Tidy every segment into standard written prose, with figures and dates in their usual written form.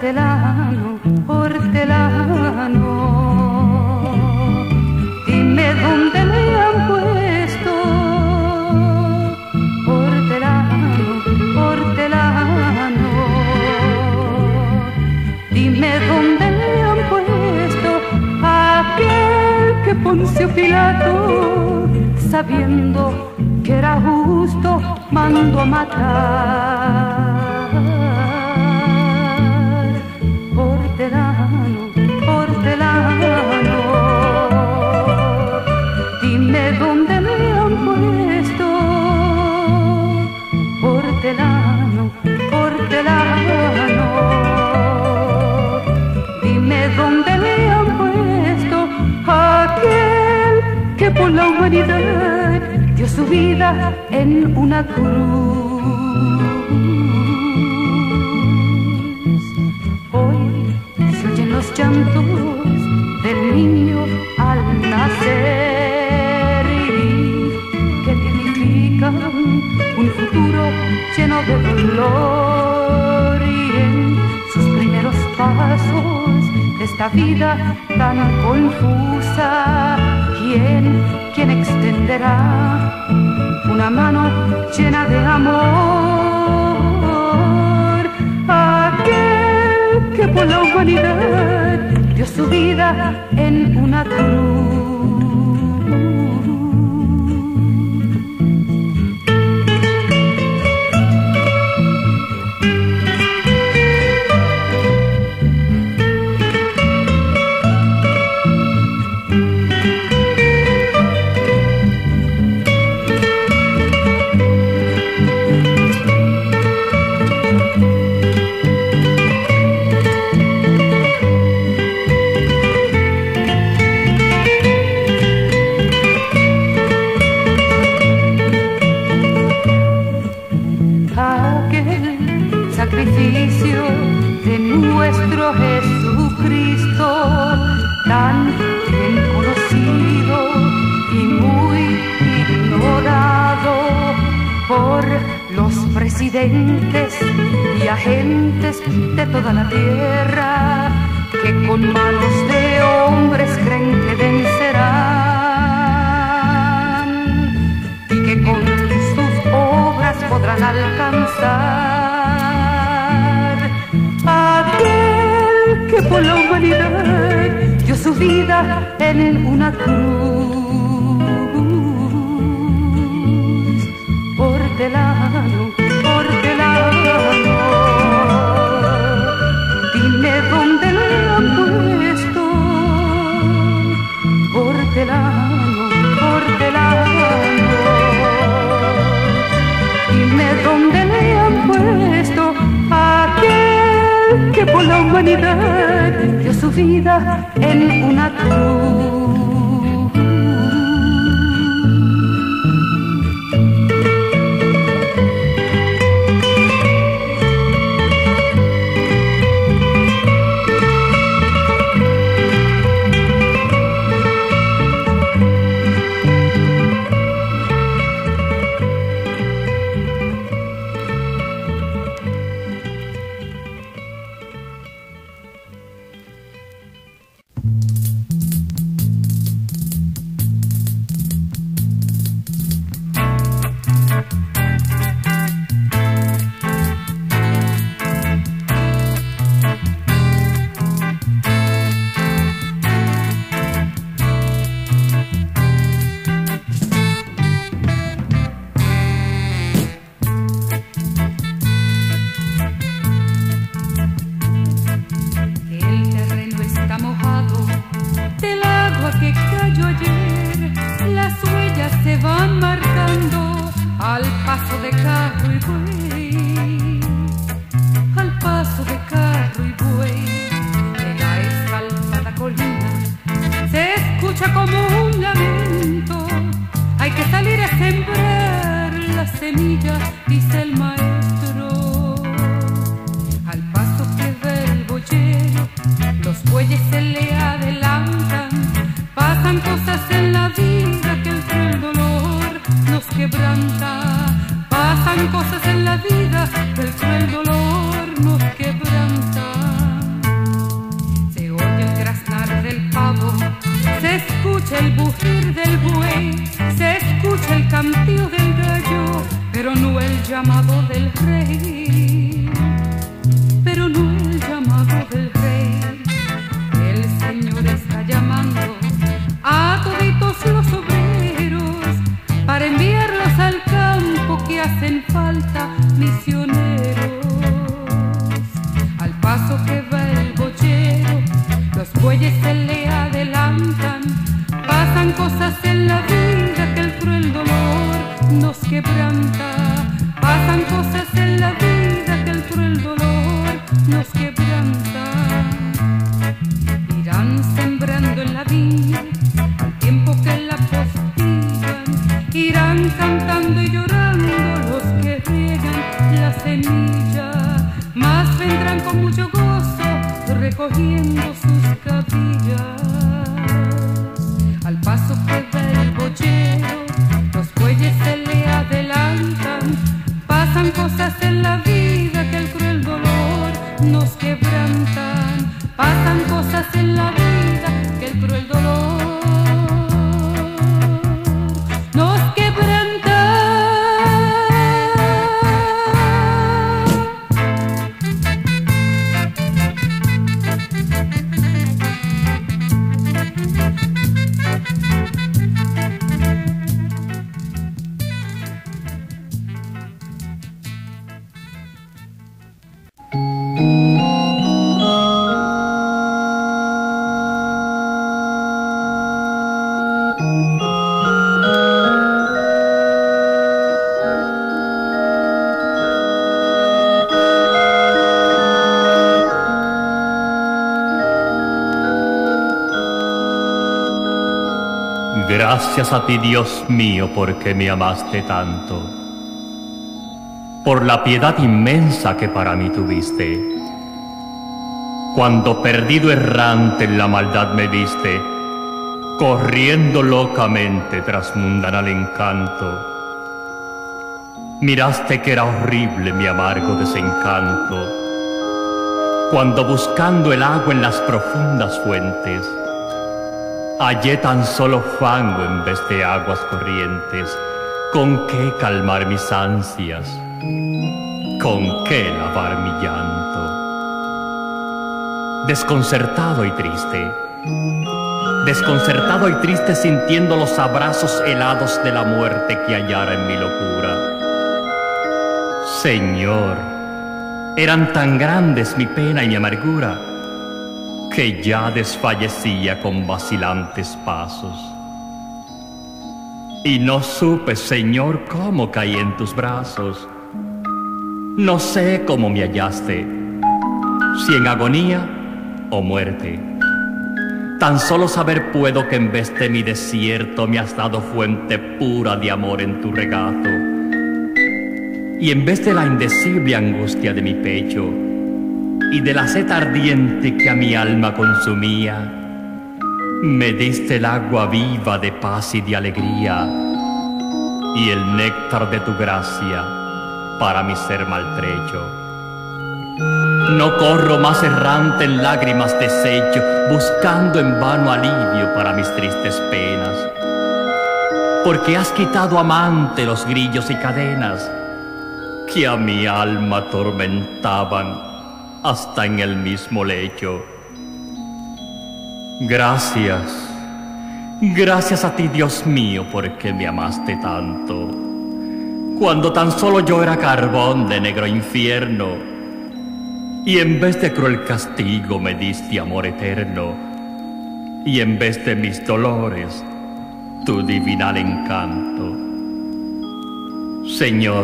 Hortelano, hortelano, dime dónde le han puesto. Hortelano, hortelano, dime dónde le han puesto aquel que Poncio Pilato, sabiendo que era justo, mandó a matar. Hortelano, hortelano, dime dónde me han puesto. Hortelano, hortelano, dime dónde me han puesto aquel que por la humanidad dio su vida en una cruz. Hoy se oyen los llantos del niño al nacer que significan un futuro lleno de dolor, y en sus primeros pasos de esta vida tan confusa, ¿quién extenderá una mano llena de amor? Aquel que por la humanidad dio su vida en una cruz. Sacrificio de nuestro Jesucristo, tan bien conocido y muy ignorado por los presidentes y agentes de toda la tierra, que con manos de hombres creen que vencerán y que con sus obras podrán alcanzar aquel que por la humanidad dio su vida en una cruz. Hortelano, hortelano, dime dónde le han puesto. Hortelano, hortelano, dime dónde le han puesto aquel que por la humanidad dio su vida en una cruz. Dice el maestro, al paso que ve el boyero, los bueyes se le adelantan. Pasan cosas en la vida que entre el dolor nos quebranta. Pasan cosas en la vida que el cruel dolor nos quebranta. llamado del rey, pero no el llamado del rey. El Señor está llamando a toditos los obreros para enviarlos al campo, que hacen falta misioneros. Al paso que va el boyero, los bueyes se le adelantan. Pasan cosas en la vida que el cruel dolor nos quebranta. Pasan cosas en la vida que el cruel dolor nos quebranta. Irán sembrando en la viña al tiempo que la postigan. Irán cantando y llorando los que riegan la semilla. Mas vendrán con mucho gozo recogiendo sus cabillas. Al paso que va el boyero, los bueyes se le adelantan. Pasan cosas en la vida que el cruel dolor nos quebrantan. Pasan cosas en la vida que el cruel dolor nos quebranta. Gracias a ti, Dios mío, porque me amaste tanto, por la piedad inmensa que para mí tuviste. Cuando perdido errante en la maldad me viste, corriendo locamente tras mundanal encanto, miraste que era horrible mi amargo desencanto. Cuando buscando el agua en las profundas fuentes, hallé tan solo fango en vez de aguas corrientes. ¿Con qué calmar mis ansias? ¿Con qué lavar mi llanto? Desconcertado y triste sintiendo los abrazos helados de la muerte que hallara en mi locura. Señor, eran tan grandes mi pena y mi amargura, que ya desfallecía con vacilantes pasos. Y no supe, Señor, cómo caí en tus brazos. No sé cómo me hallaste, si en agonía o muerte. Tan solo saber puedo que en vez de mi desierto me has dado fuente pura de amor en tu regazo. Y en vez de la indecible angustia de mi pecho y de la sed ardiente que a mi alma consumía, me diste el agua viva de paz y de alegría, y el néctar de tu gracia para mi ser maltrecho. No corro más errante en lágrimas deshecho, buscando en vano alivio para mis tristes penas, porque has quitado amante los grillos y cadenas que a mi alma atormentaban hasta en el mismo lecho. Gracias a ti, Dios mío, porque me amaste tanto, cuando tan solo yo era carbón de negro infierno, y en vez de cruel castigo me diste amor eterno, y en vez de mis dolores, tu divinal encanto. Señor,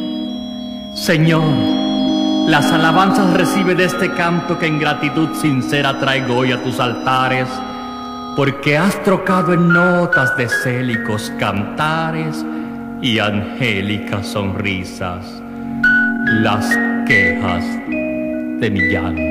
las alabanzas recibe de este canto que en gratitud sincera traigo hoy a tus altares, porque has trocado en notas de célicos cantares y angélicas sonrisas las quejas de mi llanto.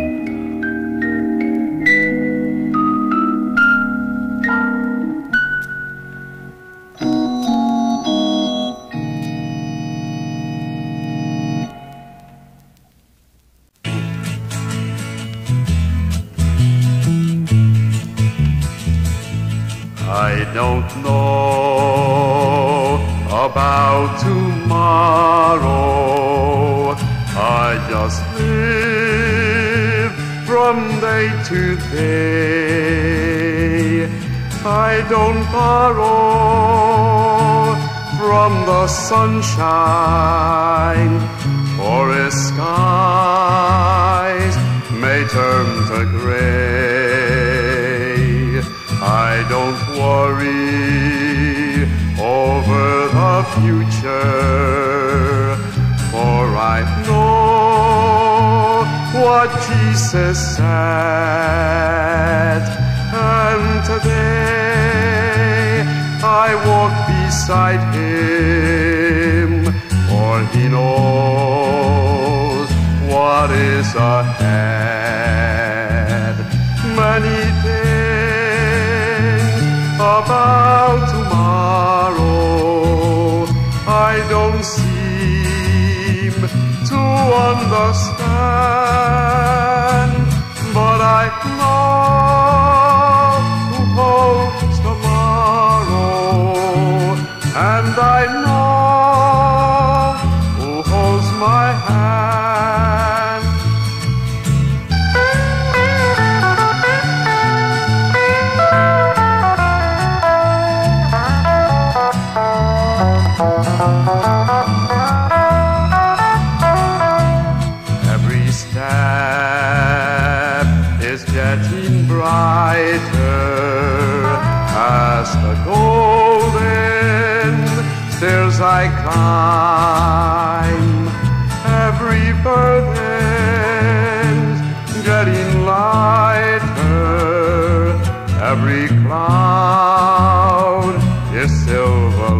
I don't know about tomorrow, I just live from day to day. I don't borrow from the sunshine, forest skies may turn to gray. I don't worry over the future, for I know what Jesus said. And today I walk beside him, for he knows what is ahead. Many things about tomorrow I don't seem to understand, but I know who holds tomorrow, and I know who holds my hand. Every step is getting brighter as the golden stairs I climb. Every burden's getting lighter, every cloud is silver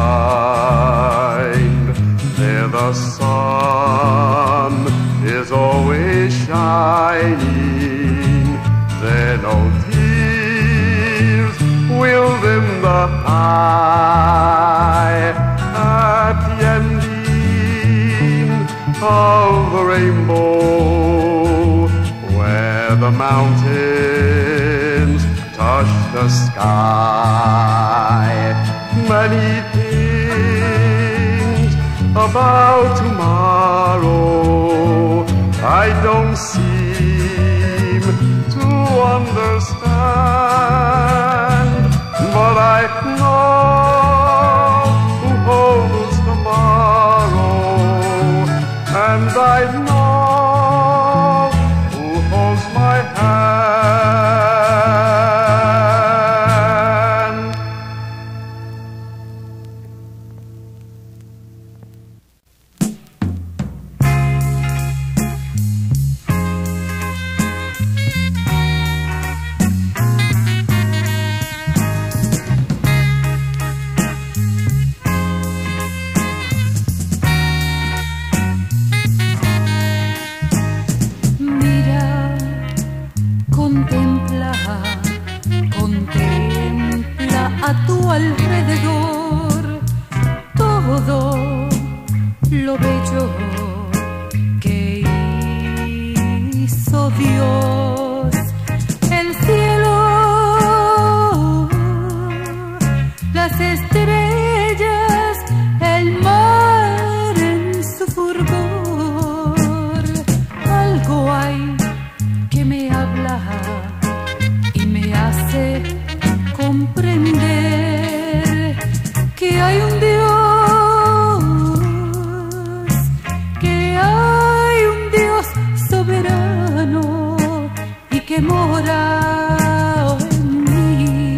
lined. There the sun is always shining, there no tears will dim the eye. At the ending of the rainbow, where the mountains touch the sky, many things about tomorrow I don't seem to understand, but I know who holds tomorrow, and I know who holds my hand. Contempla a tu alrededor todo lo bello que hizo Dios. El cielo, las estrellas, el mar en su fulgor. Algo hay que me habla y me hace comprender que hay un Dios soberano y que mora en mí.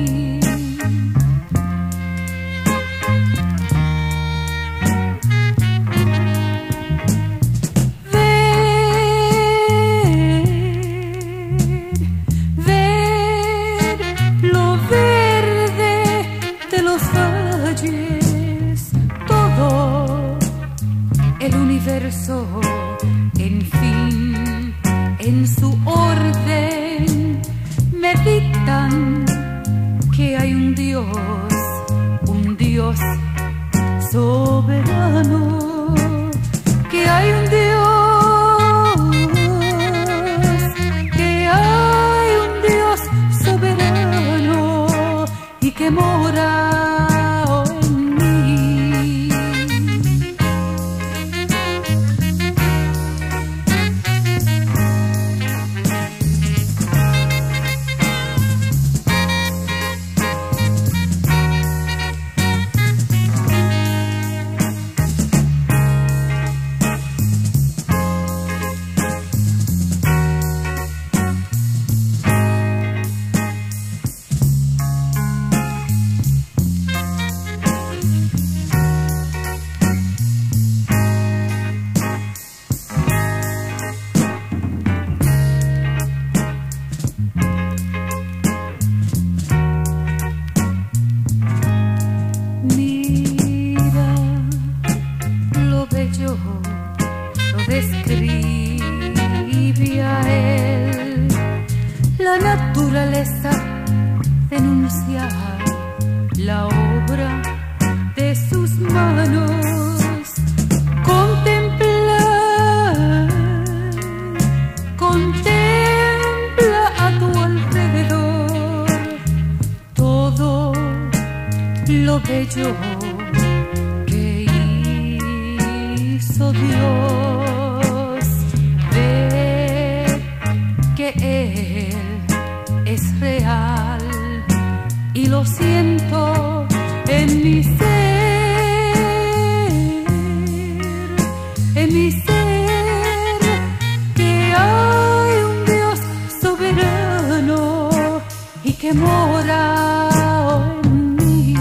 Ver lo verde de los valles, todo el universo, en fin, en su orden, me dictan que hay un Dios soberano, que hay un soberano y que mora en mí. naturaleza denunciar la obra de sus manos, contempla a tu alrededor todo lo bello que hizo Dios. Ve que Él es real y lo siento en mi ser, que hay un Dios soberano y que mora en mí.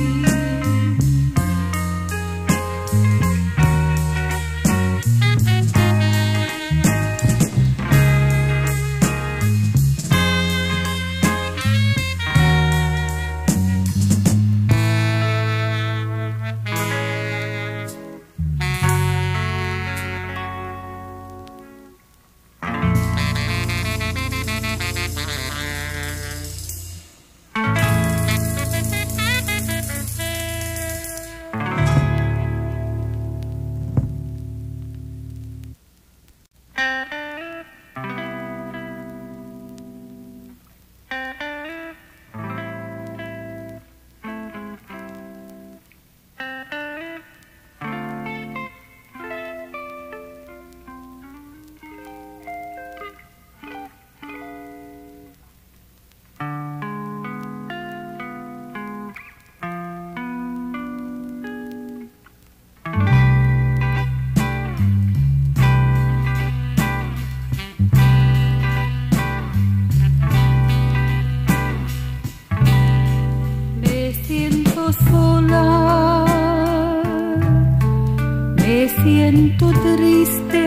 Siento triste,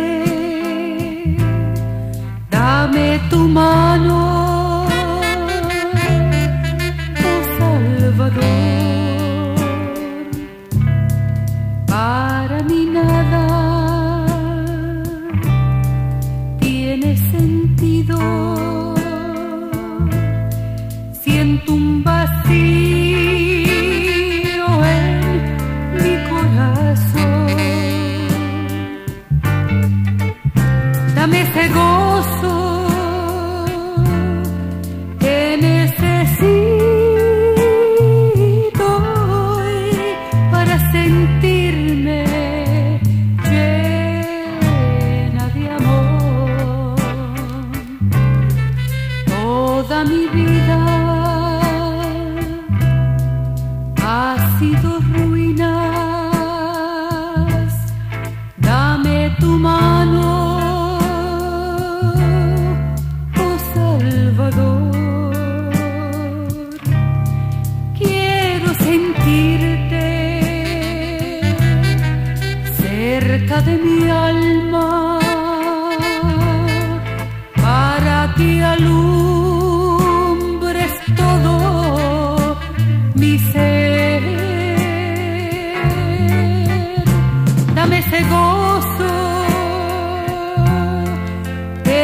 dame tu mano, oh Salvador. Para mí nada tiene sentido, siento un vacío en mi corazón. Dame ese gozo que necesito hoy para sentirme llena de amor. Toda mi vida ha sido ruinas. Dame tu mano, quiero sentirte cerca de mi alma para que alumbres todo mi ser. Dame ese gozo que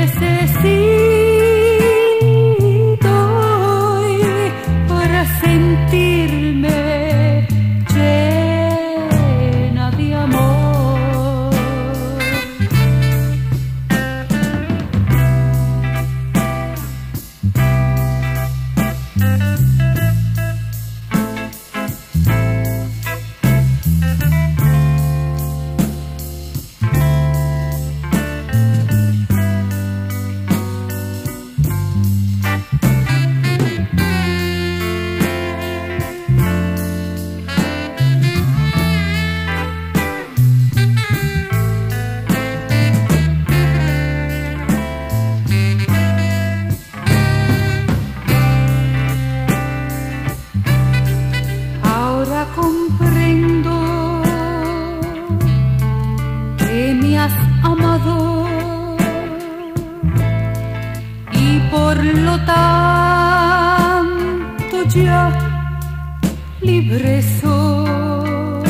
necesito sentirme llena de amor. Comprendo que me has amado y por lo tanto ya libre soy.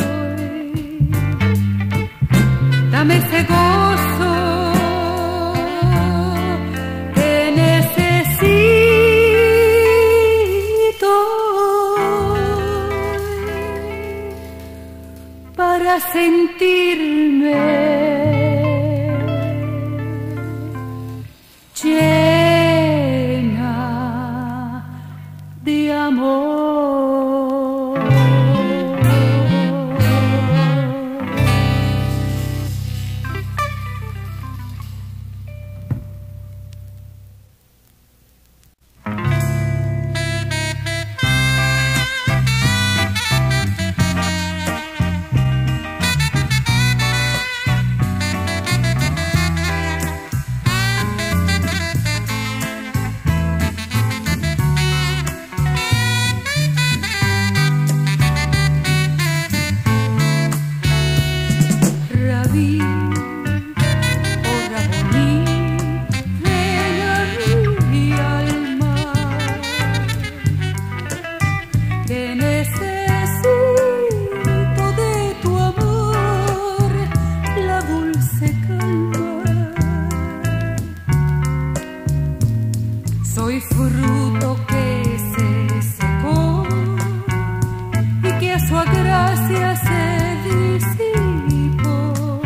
Dame ese gozo que necesito sentirme llena de amor. Soy fruto que se secó y que a su gracia se disipó.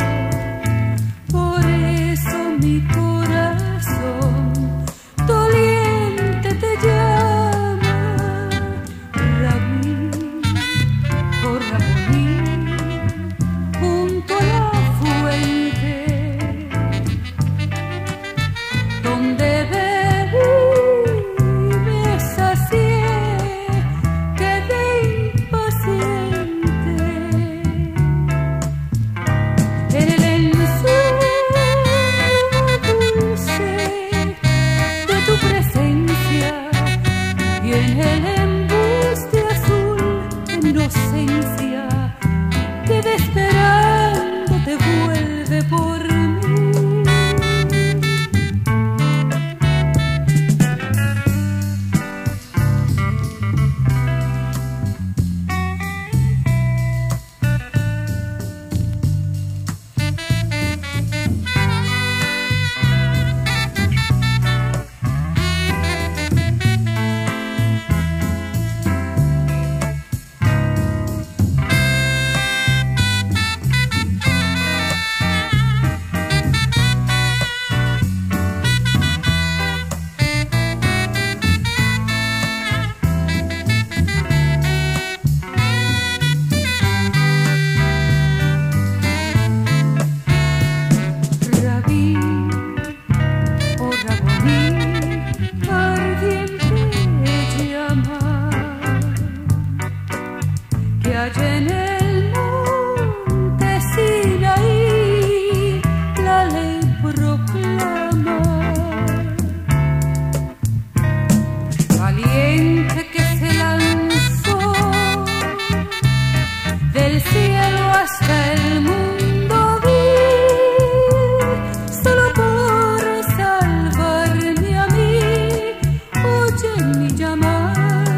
Por eso mi corazón doliente te llama, Rabí, oh Rabí, junto a la fuente donde queda esperando te vuelve por mí. Allá en el monte Sinaí la ley proclama, valiente que se lanzó del cielo hasta el mundo vil, solo por salvarme a mí, oye mi llamada.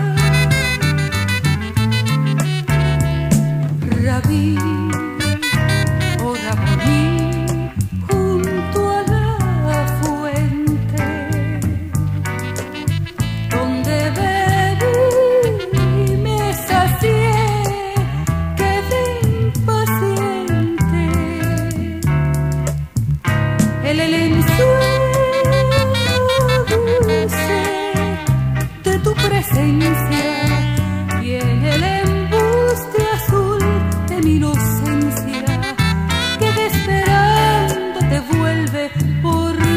Rabí, oh Rabí, junto a la fuente, donde bebí y me sacié, quedé impaciente. El ensueño dulce de tu presencia y en el embuste azul de mi inocencia, queda esperando te vuelve por mí.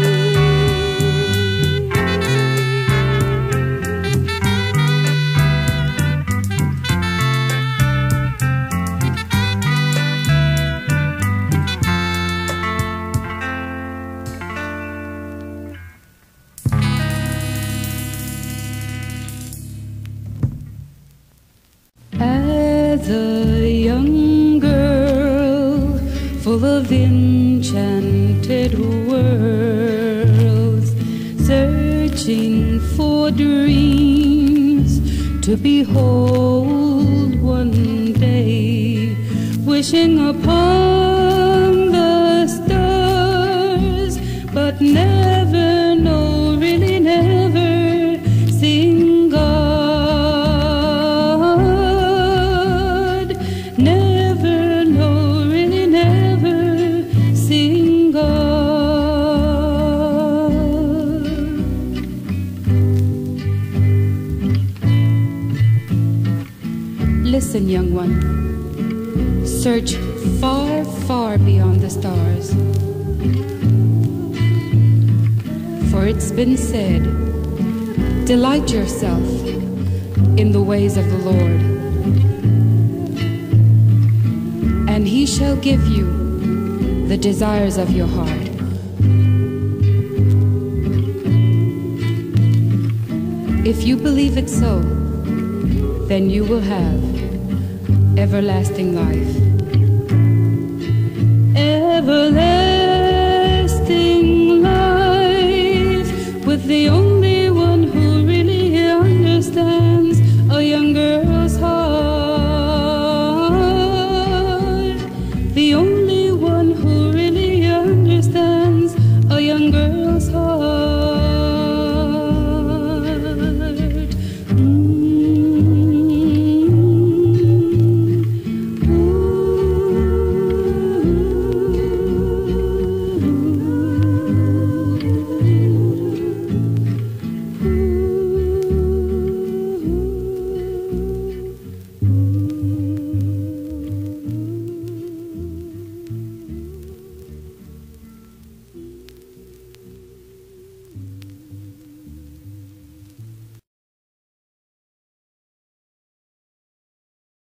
As a young girl, full of enchanted worlds, searching for dreams to behold one day, wishing upon the stars, but never, no, really never seeing God, never, no, Listen, young one. Search far, far beyond the stars. For it's been said, delight yourself in the ways of the Lord, and he shall give you the desires of your heart. If you believe it so, then you will have everlasting life. Everlasting